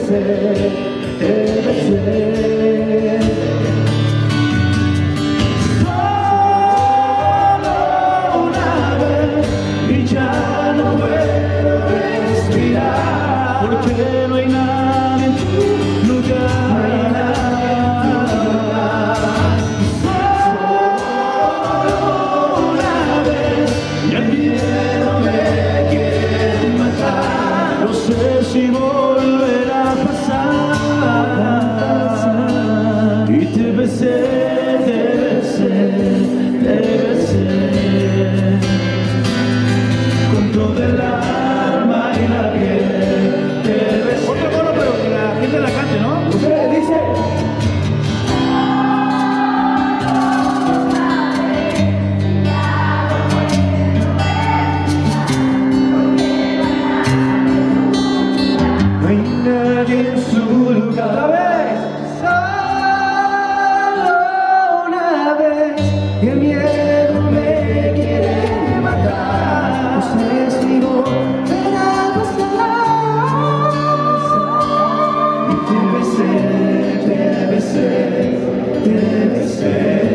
besé, te besé. Solo una vez y ya no puedo respirar, porque no hay nadie en tu lugar. No hay nadie en tu lugar. Solo una vez y el miedo me quiere matar. No sé si volverá a pasar. Y te besé, te besé, te besé con todo el alma y la piel. Te besé. Otro coro, pero que la gente la cante, ¿no? Ustedes dice. No hay nadie en su lugar. Otra vez. Solo una vez y el miedo me quiere matar. No sé si volverá a pasar. Y te besé, te besé, te besé.